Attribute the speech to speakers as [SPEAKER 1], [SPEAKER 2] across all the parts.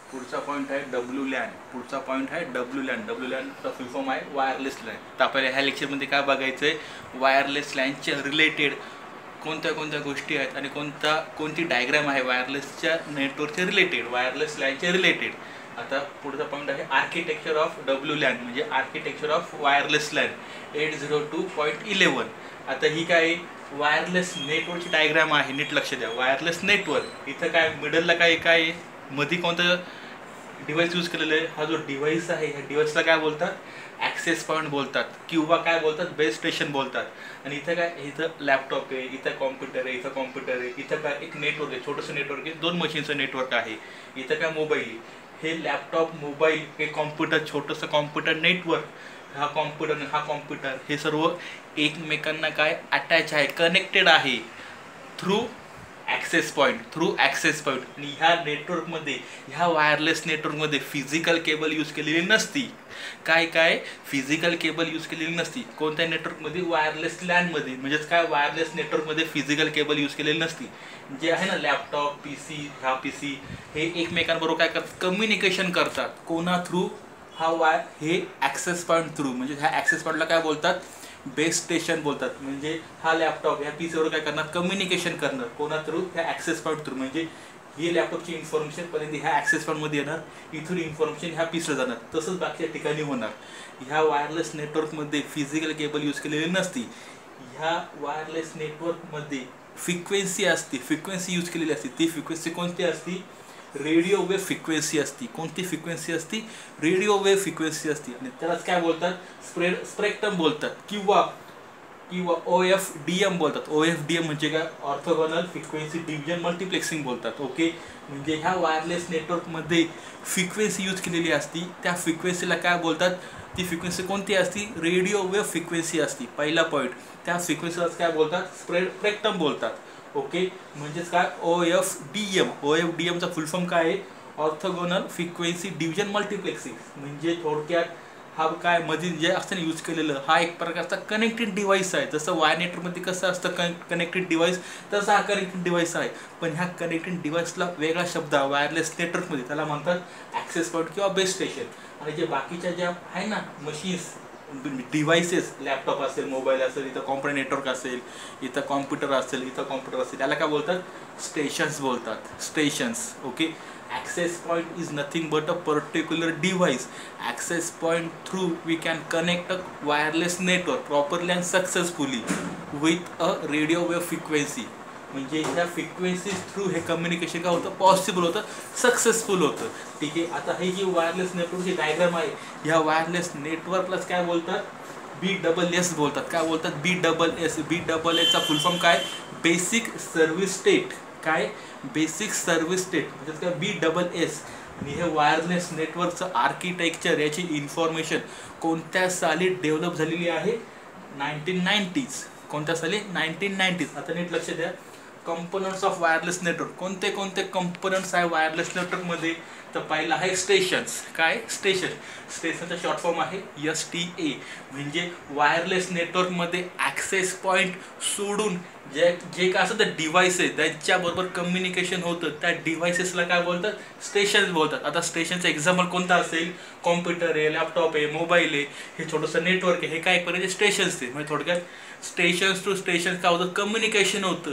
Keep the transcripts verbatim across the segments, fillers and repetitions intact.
[SPEAKER 1] पुढचा पॉईंट आहे W LAN. पुढचा पॉईंट आहे डब्ल्यू लॅन. डब्ल्यू लॅनचा फुल फॉर्म आहे वायरलेस लॅन. तर आपल्याला ह्या लेक्चरमध्ये काय बघायचं आहे, वायरलेस लॅनच्या रिलेटेड कोणत्या कोणत्या गोष्टी आहेत आणि कोणता कोणती डायग्राम आहे वायरलेसच्या नेटवर्कच्या रिलेटेड, वायरलेस लॅनच्या रिलेटेड. आता पुढचा पॉईंट आहे आर्किटेक्चर ऑफ डब्ल्यू लॅन म्हणजे architecture of wireless LAN eight zero two point eleven. आता ही काय वायरलेस नेटवर्कची डायग्राम आहे, नीट लक्ष द्या. वायरलेस नेटवर्क इथं काय मिडलला काय काय मध्ये कोणतं डिव्हाइस यूज केलेलं आहे, हा जो डिव्हाइस आहे ह्या डिव्हाइसला काय बोलतात, ॲक्सेस पॉईंट बोलतात किंवा काय बोलतात, बेस स्टेशन बोलतात. आणि इथं काय, इथं लॅपटॉप आहे, इथं कॉम्प्युटर आहे, इथं कॉम्प्युटर आहे, इथं काय एक नेटवर्क आहे, छोटंसं नेटवर्क आहे, दोन मशीनचं नेटवर्क आहे. इथं काय मोबाईल आहे, हे लॅपटॉप मोबाईल हे कॉम्प्युटर छोटंसं कॉम्प्युटर नेटवर्क, हा कॉम्प्युटर हा कॉम्प्युटर हे सर्व एकमेकांना काय अटॅच आहे, कनेक्टेड आहे through access point through access point. आणि ह्या नेटवर्कमध्ये ह्या वायरलेस नेटवर्कमध्ये फिजिकल केबल यूज केलेली नसती. काय काय फिजिकल केबल यूज केलेली नसती कोणत्या नेटवर्कमध्ये, वायरलेस लॅनमध्ये. म्हणजेच काय वायरलेस नेटवर्कमध्ये फिजिकल केबल यूज केलेली नसती. जे आहे ना लॅपटॉप पी सी, हा पी सी हे एकमेकांबरोबर काय करतात, कम्युनिकेशन करतात. कोणा थ्रू, हा वाय हे ॲक्सेस पॉईंट थ्रू. म्हणजे ह्या ॲक्सेस पॉईंटला काय बोलतात, बेस स्टेशन बोलतात. म्हणजे हा लॅपटॉप ह्या पी सीवर काय करणार, कम्युनिकेशन करणार कोणा थ्रू, ह्या ॲक्सेस पॉईंट थ्रू. म्हणजे ही लॅपटॉपची इन्फॉर्मेशन पर्यंत ह्या ॲक्सेस पॉईंटमध्ये येणार, इथून इन्फॉर्मेशन ह्या पीसला जाणार. तसंच बाकीच्या ठिकाणी होणार. ह्या वायरलेस नेटवर्कमध्ये फिजिकल केबल यूज केलेली नसती. ह्या वायरलेस नेटवर्कमध्ये फ्रिक्वेन्सी असते, फ्रिक्वेन्सी यूज केलेली असते. ती फ्रिक्वेन्सी कोणती असती, रेडिओ वेव्ह फ्रिक्वेन्सी असती. कोणती फ्रिक्वेन्सी असती, रेडिओ वेव्ह फ्रिक्वेन्सी असती. आणि त्यालाच काय बोलतात, स्प्रेड स्पेक्ट्रम बोलतात किंवा किंवा ओ एफ डी एम बोलतात. ओ एफ डी एम म्हणजे काय, ऑर्थोगोनल फ्रिक्वेन्सी डिव्हिजन मल्टिप्लेक्सिंग बोलतात. ओके, म्हणजे ह्या वायरलेस नेटवर्कमध्ये फ्रिक्वेन्सी यूज केलेली असती. त्या फ्रिक्वेन्सीला काय बोलतात, ती फ्रिक्वेन्सी कोणती असती, रेडिओ वेव्ह फ्रिक्वेन्सी असती. पहिला पॉईंट, त्या फ्रिक्वेन्सीलाच काय बोलतात, स्प्रेड स्पेक्ट्रम बोलतात. ओके, म्हणजेच काय, O F D M. O F D एमचा फुल फॉर्म काय आहे, ऑर्थोगोनल फ्रिक्वेन्सी डिव्हिजन मल्टिप्लेक्सिंग. म्हणजे थोडक्यात हा काय मध्ये जे असतं यूज केलेलं, हा एक प्रकारचा कनेक्टेड डिव्हाइस आहे. जसं वायर नेटवर्कमध्ये कसं असतं कन कनेक्टेड डिव्हाइस, तसा हा कनेक्टेड डिव्हाइस आहे. पण ह्या कनेक्टेड डिव्हाइसला वेगळा शब्द आहे वायरलेस नेटवर्कमध्ये, त्याला म्हणतात ॲक्सेस पॉईंट किंवा बेस स्टेशन. आणि जे बाकीच्या ज्या आहे ना मशीन्स, डिव्हाइसेस, लॅपटॉप असेल, मोबाईल असेल, इथं कॉम्प्युटर नेटवर्क असेल, इथं कॉम्प्युटर असेल, इथं कॉम्प्युटर असेल, त्याला काय बोलतात, स्टेशन्स बोलतात. Stations. Okay, access point is nothing but a particular device. Access point through we can connect a wireless network properly and successfully with a radio wave frequency. म्हणजे ह्या फ्रिक्वेन्सीज थ्रू हे communication काय होतं, possible होतं, successful होतं. ठीक आहे. आता ही जी वायरलेस नेटवर्कची डायग्राम आहे, ह्या वायरलेस नेटवर्कलाच काय बोलतात, बी डबल एस बोलतात. काय बोलतात, B double S. B double एसचा फुल फॉर्म काय, बेसिक सर्व्हिस स्टेट. काय, बेसिक सर्व्हिस स्टेट म्हणजे काय, बी डबल एस. आणि हे वायरलेस नेटवर्कचं आर्किटेक्चर, याची इन्फॉर्मेशन कोणत्या साली डेव्हलप झालेली आहे, नाईन्टीन नाईन्टीज. कोणत्या साली, नाईन्टीन नाईन्टीज. आता नीट लक्ष द्या. कंपोनंट्स ऑफ वायरलेस नेटवर्क, कोणते कोणते कंपोनंट्स आहे वायरलेस नेटवर्कमध्ये, तर पहिला आहे स्टेशन्स. काय, स्टेशन. स्टेशनचा शॉर्ट फॉर्म आहे एस टी ए. म्हणजे वायरलेस नेटवर्कमध्ये ॲक्सेस पॉईंट सोडून जे जे काय असं तर डिव्हाइस आहे त्यांच्याबरोबर कम्युनिकेशन होतं, त्या डिव्हाइसेसला काय बोलतात, स्टेशन्स बोलतात. आता स्टेशनचं एक्झाम्पल कोणतं असेल, कॉम्प्युटर आहे, लॅपटॉप आहे, मोबाईल आहे, हे छोटंसं नेटवर्क आहे, हे काय पर्यंत स्टेशन्स आहे. म्हणजे थोडक्यात स्टेशन्स टू स्टेशन काय होतं, कम्युनिकेशन होतं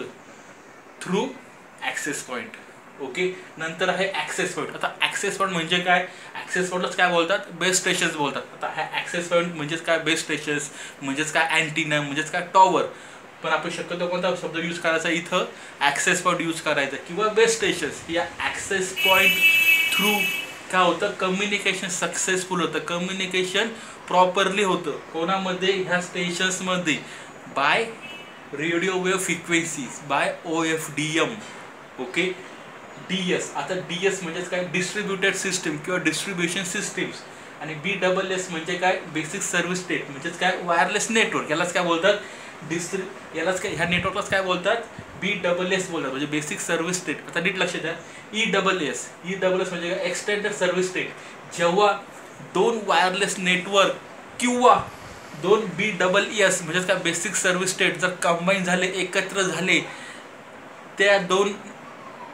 [SPEAKER 1] थ्रू ॲक्सेस पॉईंट. ओके, नंतर आहे ॲक्सेस पॉईंट. आता ॲक्सेस पॉईंट म्हणजे काय, ॲक्सेस पॉईंटलाच काय बोलतात, बेस स्टेशन्स बोलतात. आता ह्या ॲक्सेस पॉईंट म्हणजेच काय, बेस स्टेशन्स म्हणजेच काय, अँटीना म्हणजेच काय, टॉवर. पण आपण शक्यतो कोणता शब्द यूज करायचा इथं, ॲक्सेस पॉईंट यूज करायचा किंवा बेस स्टेशन्स. या ॲक्सेस पॉईंट थ्रू काय होतं, कम्युनिकेशन सक्सेसफुल होतं, कम्युनिकेशन प्रॉपरली होतं. कोणामध्ये, ह्या स्टेशन्समध्ये, by radio wave frequencies, by O F D M. Okay, D S. आता डी एस म्हणजेच काय, डिस्ट्रीब्युटेड सिस्टीम किंवा डिस्ट्रीब्युशन सिस्टीम्स. आणि बी डबल एस म्हणजे काय, बेसिक सर्व्हिस स्टेट म्हणजेच काय, वायरलेस नेटवर्क. यालाच काय बोलतात, डिस्ट्री यालाच काय, ह्या नेटवर्कलाच काय बोलतात, बी डबल एस बोलतात, म्हणजे बेसिक सर्व्हिस स्टेट. आता नीट लक्ष द्या. E double S. E double S म्हणजे काय, एक्सटेंडेड सर्व्हिस स्टेट. जेव्हा दोन वायरलेस नेटवर्क किंवा दोन बी डबल एस म्हणजेच काय, बेसिक सर्व्हिस स्टेट जर कंबाईन झाले, एकत्र झाले, त्या दोन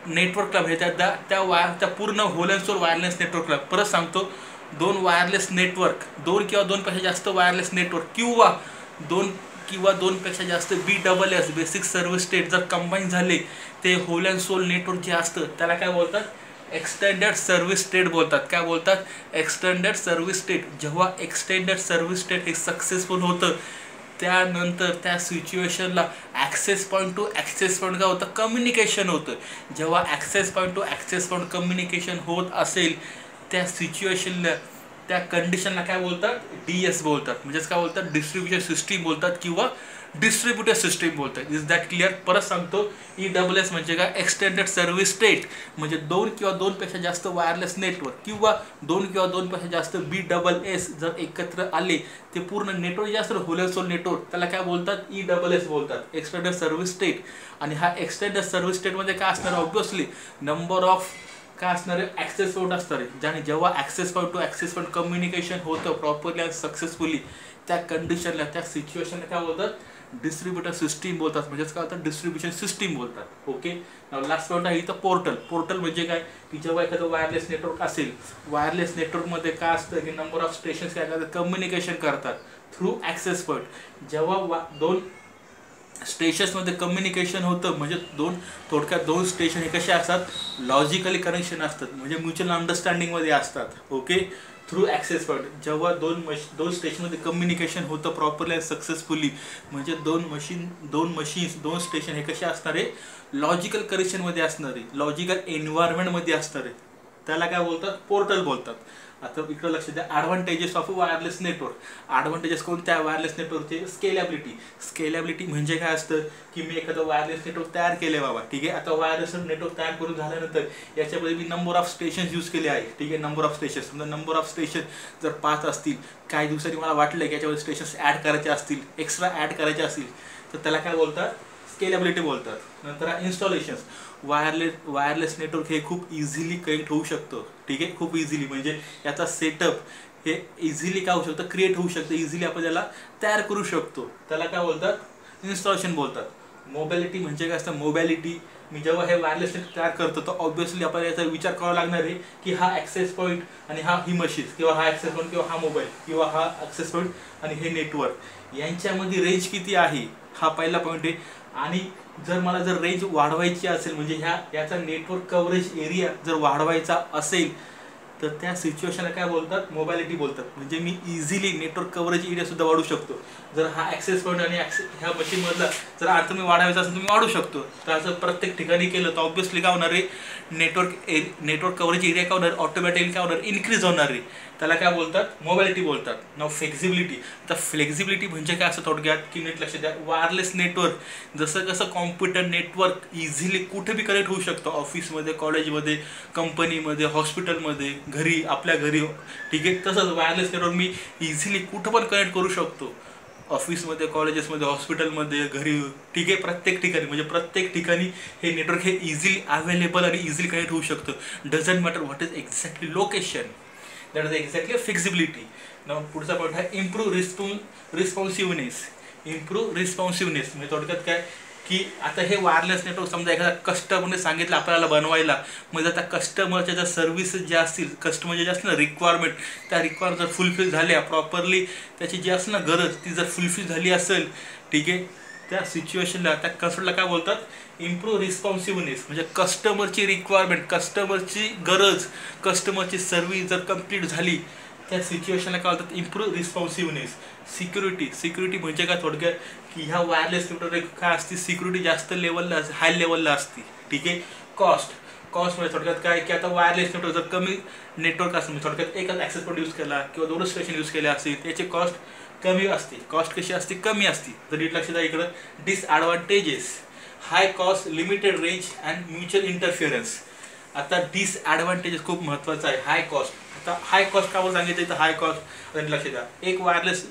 [SPEAKER 1] नेटवर्कला म्हणजे त्या त्या वायर त्या पूर्ण होल अँड सोल वायरलेस नेटवर्कला, परत सांगतो, दोन वायरलेस नेटवर्क, दोन किंवा दोनपेक्षा जास्त वायरलेस नेटवर्क किंवा दोन किंवा दोनपेक्षा जास्त B double S basic service state जर कंबाईन झाले, ते होल अँड सोल नेटवर्क जे असतं त्याला काय बोलतात, एक्सटेंडेड सर्व्हिस स्टेट बोलतात. काय बोलतात, एक्सटेंडेड सर्व्हिस स्टेट. जेव्हा एक्सटेंडेड सर्व्हिस स्टेट हे सक्सेसफुल होतं, त्यानंतर त्या सिच्युएशनला access point to access point काय होतं, कम्युनिकेशन होतं. जेव्हा access point to access point communication होत असेल, त्या सिच्युएशनला त्या कंडिशनला काय बोलतात, डी एस बोलतात. म्हणजेच काय बोलतात, डिस्ट्रीब्युशन सिस्टीम बोलतात किंवा डिस्ट्रीब्युटेड सिस्टीम बोलतात. Is that clear? परत सांगतो, ई डबल एस म्हणजे काय, एक्सटेंडेड सर्व्हिस स्टेट. म्हणजे दोन किंवा दोनपेक्षा जास्त वायरलेस नेटवर्क किंवा दोन किंवा दोनपेक्षा जास्त बी डबल एस जर एकत्र आले, ते पूर्ण नेटवर्क जे असतं होल अँड सोल नेटवर्क, त्याला काय बोलतात, ई डबल एस बोलतात, एक्सटेंडेड सर्व्हिस स्टेट. आणि हा एक्सटेंडेड सर्व्हिस स्टेटमध्ये काय असणार, ऑब्विसली नंबर ऑफ काय असणार आहे, ॲक्सेस पॉईंट असणार आहे. ज्याने जेव्हा access point to access point communication होतं प्रॉपरली आणि सक्सेसफुली, त्या कंडिशनला त्या सिच्युएशनला काय बोलतात, डिस्ट्रीब्युटर सिस्टीम बोलतात. म्हणजेच काय होतं, डिस्ट्रीब्युशन सिस्टीम बोलतात. ओके, लास्ट पॉईंट आहे इथं पोर्टल. पोर्टल म्हणजे काय, की जेव्हा एखादं वायरलेस नेटवर्क असेल, वायरलेस नेटवर्कमध्ये काय असतं की नंबर ऑफ स्टेशन्स काय करतात, कम्युनिकेशन करतात थ्रू ॲक्सेस पॉईंट. जेव्हा वा दोन स्टेशन्समध्ये कम्युनिकेशन होतं, म्हणजे दोन थोडक्यात दोन स्टेशन हे कसे असतात, लॉजिकली कनेक्शन असतात, म्हणजे म्युच्युअल अंडरस्टँडिंगमध्ये असतात. Okay, through access point. जेव्हा दोन मश दोन स्टेशनमध्ये कम्युनिकेशन होतं प्रॉपरली आणि सक्सेसफुली, म्हणजे दोन मशीन दोन मशीन्स दोन स्टेशन हे कसे असणार आहे, लॉजिकल कनेक्शनमध्ये असणार आहे, लॉजिकल एन्व्हायरमेंटमध्ये असणार आहे, त्याला काय बोलतात, पोर्टल बोलतात. आता इकडं लक्ष द्या, advantages of wireless network. Advantages कोणत्या वायरलेस नेटवर्कचे, स्केलेबिलिटी. स्केलेबिलिटी म्हणजे काय असतं, की मी एखादं वायरलेस नेटवर्क तयार केले बाबा, ठीक आहे. आता वायरलेस नेटवर्क तयार करून झाल्यानंतर याच्यामध्ये मी नंबर ऑफ स्टेशन्स यूज केले आहे, ठीक आहे. नंबर ऑफ स्टेशन, समजा नंबर ऑफ स्टेशन जर पाच असतील, काही दिवसांनी मला वाटलं की याच्यामध्ये स्टेशन्स ॲड करायचे असतील, एक्स्ट्रा ॲड करायचे असतील, तर त्याला काय बोलतात, स्केलेबिलिटी बोलतात. नंतर इन्स्टॉलेशन्स. वायरलेस वायरलेस नेटवर्क हे खूप इझिली कनेक्ट होऊ शकतं, ठीक आहे. खूप इझिली म्हणजे याचा सेटअप हे इझिली काय होऊ शकतं, क्रिएट होऊ शकतं, इझिली आपण त्याला तयार करू शकतो, त्याला काय बोलतात, इन्स्टॉलेशन बोलतात. मोबॅलिटी म्हणजे काय असतं, मोबॅलिटी. मी जेव्हा हे वायरलेस नेटवर्क तयार करतो, तर ऑब्व्हियसली आपल्याला याचा विचार करावा लागणार आहे की हा ॲक्सेस पॉईंट आणि हा ही मशीन किंवा हा ॲक्सेस पॉईंट किंवा हा मोबाईल किंवा हा ॲक्सेस पॉईंट आणि हे नेटवर्क यांच्यामध्ये रेंज किती आहे, हा पहिला पॉईंट आहे. आणि जर मला जर रेंज वाढवायची असेल, म्हणजे ह्या याचा नेटवर्क कव्हरेज एरिया जर वाढवायचा असेल, तर त्या सिच्युएशनला काय बोलतात, मोबॅलिटी बोलतात. म्हणजे मी इझिली नेटवर्क कव्हरेज एरिया सुद्धा वाढू शकतो. जर हा ॲक्सेस पॉईंट आणि ॲक्सेस ह्या मशीनमधला जर आता तुम्ही वाढवायचा असेल, तुम्ही वाढू शकतो. तर असं प्रत्येक ठिकाणी केलं तर ऑब्व्हियसली काय होणार आहे, network a network coverage area काय होणार, ऑटोमॅटिकली काय होणार, इन्क्रीज होणार आहे. त्याला काय बोलतात, मोबॅलिटी बोलतात. नाव फ्लेक्झिबिलिटी. तर फ्लेक्झिबिलिटी म्हणजे काय असं थोडक्यात, की नीट लक्ष द्या, वायरलेस नेटवर्क जसं कसं कॉम्प्युटर नेटवर्क इझिली कुठे बी कनेक्ट होऊ शकतं, ऑफिसमध्ये, कॉलेजमध्ये, कंपनीमध्ये, हॉस्पिटलमध्ये, घरी, आपल्या घरी, ठीक आहे. तसंच वायरलेस नेटवर्क मी इझिली कुठं पण कनेक्ट करू शकतो, ऑफिसमध्ये, कॉलेजेसमध्ये, हॉस्पिटलमध्ये, घरी, ठीक आहे. प्रत्येक ठिकाणी म्हणजे प्रत्येक ठिकाणी हे नेटवर्क हे इझिली अवेलेबल आणि इझिली कनेक्ट होऊ शकतं. Doesn't matter what is exactly location, that is exactly flexibility. Now पुढचा पॉईंट आहे improve response responsiveness. Improve responsiveness म्हणजे थोडक्यात काय, की आता हे वायरलेस नेटवर्क समजा एखादा कस्टमरने सांगितलं आपल्याला बनवायला, म्हणजे आता कस्टमरच्या ज्या सर्व्हिसेस ज्या असतील, कस्टमरचे जे असतील ना रिक्वायरमेंट, त्या रिक्वायरमेंट जर फुलफिल झाल्या प्रॉपरली, त्याची जी असं ना गरज ती जर फुलफिल झाली असेल, ठीक आहे, त्या सिच्युएशनला त्या कस्टमरला काय बोलतात, इम्प्रूव्ह रिस्पॉन्सिव्हनेस. म्हणजे कस्टमरची रिक्वायरमेंट, कस्टमरची गरज, कस्टमरची सर्व्हिस जर कंप्लीट झाली, त्या सिच्युएशनला काय बोलतात, इम्प्रूव्ह रिस्पॉन्सिव्हनेस. सिक्युरिटी. सिक्युरिटी म्हणजे काय थोडक्यात, की ह्या वायरलेस नेटवर्क काय असते, सिक्युरिटी जास्त लेवलला, हाय लेवलला असते, ठीक आहे. कॉस्ट. कॉस्ट म्हणजे थोडक्यात काय, की आता वायरलेस नेटवर्क जर कमी नेटवर्क असेल, म्हणजे थोडक्यात एकच ॲक्सेस पॉईंट यूज केला किंवा दोनच स्टेशन यूज केले असतील, त्याची कॉस्ट कमी असते. कॉस्ट कशी असते, कमी असते. तर नीट लक्ष द्या इकडं. Disadvantages, high cost, limited range and mutual interference. आता डिसॲडव्हान्टेजेस खूप महत्त्वाचं आहे. High cost. आता हाय कॉस्ट का सांगितलं, तर हाय कॉस्ट लक्ष द्या, एक वायरलेस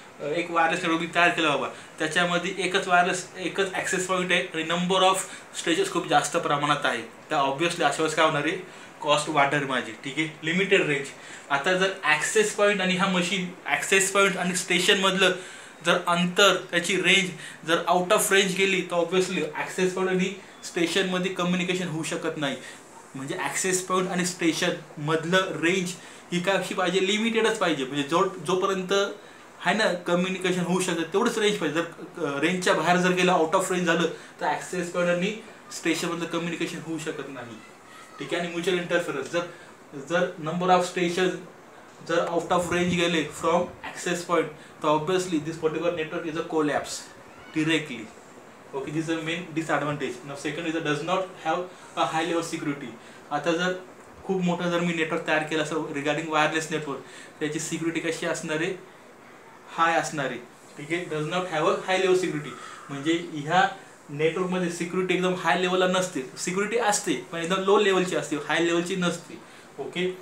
[SPEAKER 1] एक वायरलेस नेटवर्क मी तयार केलं बाबा, त्याच्यामध्ये एकच वायरलेस एकच ॲक्सेस पॉईंट आहे आणि नंबर ऑफ स्टेजेस खूप जास्त प्रमाणात आहे, तर ऑब्व्हियसली अशा वेळेस काय होणार आहे, कॉस्ट वाढणार माझी, ठीक आहे. Limited range. आता जर ॲक्सेस पॉईंट आणि हा मशीन, ॲक्सेस पॉईंट आणि स्टेशनमधलं जर अंतर, त्याची रेंज जर आउट ऑफ रेंज गेली, तर ऑब्व्हियसली ॲक्सेस पॉईंट आणि स्टेशनमध्ये कम्युनिकेशन होऊ शकत नाही. म्हणजे ॲक्सेस पॉईंट आणि स्टेशन मधलं रेंज ही काय अशी पाहिजे, लिमिटेडच पाहिजे. म्हणजे जो जोपर्यंत आहे ना कम्युनिकेशन होऊ शकतं तेवढंच रेंज पाहिजे. जर रेंजच्या बाहेर जर गेलं, आउट ऑफ रेंज झालं, तर ॲक्सेस पॉईंट आणि स्टेशनमधलं कम्युनिकेशन होऊ शकत नाही. ठीक आहे. आणि म्युच्युअल इंटरफेरन्स, जर जर नंबर ऑफ स्टेशन जर आउट ऑफ रेंज गेले फ्रॉम ॲक्सेस पॉईंट, तर obviously this particular network is a collapse directly. Okay, this is a main disadvantage. Now second is a does not have a high level security. आता जर खूप मोठं जर मी network तयार केलं असं रिगार्डिंग वायरलेस नेटवर्क, त्याची सिक्युरिटी कशी असणार आहे, हाय असणार आहे. ठीक आहे. Does not have a high level security म्हणजे ह्या नेटवर्कमध्ये सिक्युरिटी एकदम हाय लेवलला नसते. सिक्युरिटी असते पण एकदम लो लेवलची असते, हाय लेवलची नसते. ओके.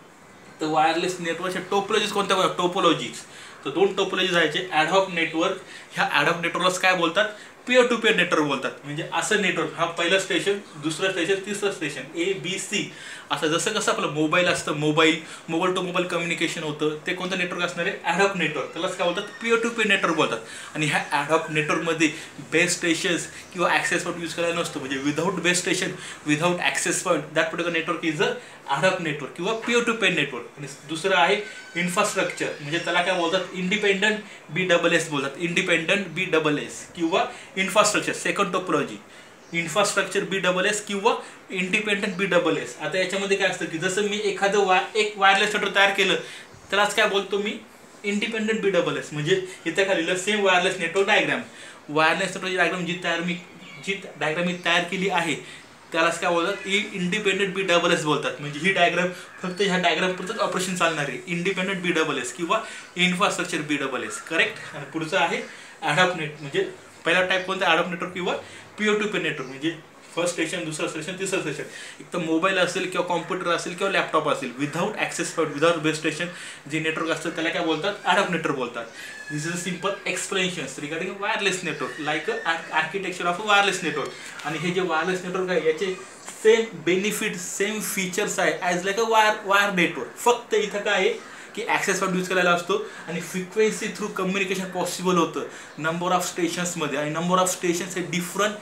[SPEAKER 1] तर वायरलेस नेटवर्कच्या टोपोलॉजीज कोणत्या कोणत्या, टोपोलॉजीज तर दोन टोपोलॉजीज आहेत. ॲडहॉक नेटवर्क, ह्या ॲडहॉक नेटवर्कला काय बोलतात, पिअर टू पिअर नेटवर्क बोलतात. म्हणजे असं नेटवर्क, हा पहिलं स्टेशन, दुसरं स्टेशन, तिसरं स्टेशन, ए बी सी असं. जसं कसं आपलं मोबाईल असतं, mobile mobile to mobile communication होतं, ते कोणतं नेटवर्क असणार आहे, ॲडहॉक नेटवर्क. त्यालाच काय बोलतात, पिअर टू पिअर नेटवर्क बोलतात. आणि ह्या ॲडहॉक नेटवर्कमध्ये बेस स्टेशन्स किंवा ॲक्सेस पॉईंट यूज करायला नसतो. म्हणजे without base station, without access point, that particular network is a ad hoc network किंवा पिअर टू पिअर नेटवर्क. आणि दुसरं आहे इन्फ्रास्ट्रक्चर, म्हणजे त्याला काय बोलतात, इंडिपेंडंट बी डबल एस बोलतात. इंडिपेंडंट बी डबल एस किंवा infrastructure, second topology infrastructure B double S किंवा इंडिपेंडंट बी डबल एस. आता याच्यामध्ये काय असतं की जसं मी एखादं वा एक वायरलेस नेटवर्क तयार केलं, त्यालाच काय बोलतो मी, इंडिपेंडंट बी डबल एस. म्हणजे इथे काय लिहिलं, same wireless network diagram. Wireless नेटवर्कची डायग्राम जी तयार मी जी डायग्राम मी तयार केली आहे त्यालाच काय बोलतात, इंडिपेंडंट बी डबल एस बोलतात. म्हणजे ही डायग्राम फक्त ह्या डायग्राम पुरतच ऑपरेशन चालणार आहे, इंडिपेंडंट बी डबल एस किंवा infrastructure B double S. Correct. आणि पुढचं आहे ॲडहॉक नेट, म्हणजे पहिला टाईप कोणता, ॲडहॉक नेटवर्क किंवा पिअर टू पिअर नेटवर्क. म्हणजे फर्स्ट स्टेशन, दुसरं स्टेशन, तिसरं स्टेशन, एक तर मोबाईल असेल किंवा कॉम्प्युटर असेल किंवा लॅपटॉप असेल, without access point, without base station जे नेटवर्क असतं त्याला काय बोलतात, ॲडहॉक नेटवर्क बोलतात. This is a simple explanations regarding wireless network, like a architecture of a wireless network. आणि हे जे वायरलेस नेटवर्क आहे याचे सेम बेनिफिट, सेम फीचर्स आहे as like a wire wire network. फक्त इथं काय आहे की ॲक्सेस पॉईंट यूज करायला असतो आणि फ्रिक्वेन्सी थ्रू कम्युनिकेशन पॉसिबल होतं नंबर ऑफ स्टेशन्समध्ये. आणि नंबर ऑफ स्टेशन्स हे डिफरंट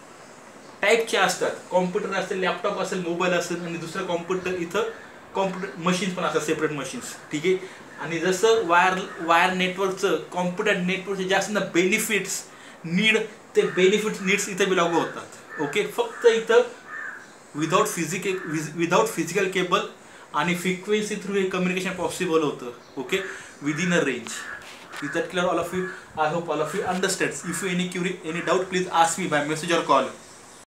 [SPEAKER 1] टाईपचे असतात. कॉम्प्युटर असेल, लॅपटॉप असेल, मोबाईल असेल आणि दुसरं कॉम्प्युटर, इथं कॉम्प्युटर मशीन्स पण असतात, सेपरेट मशीन्स. ठीक आहे. आणि जसं वायर वायर नेटवर्कचं, कॉम्प्युटर नेटवर्कचे जास्त ना बेनिफिट्स नीड, ते बेनिफिट्स नीड्स इथं बी लागू होतात. ओके. फक्त इथं without physical without physical cable आणि फ्रिक्वेन्सी थ्रू हे कम्युनिकेशन पॉसिबल होतं. Okay, within a range. Is that clear all of you? I hope all of you understands. If you any query, any doubt, please ask me by message or call.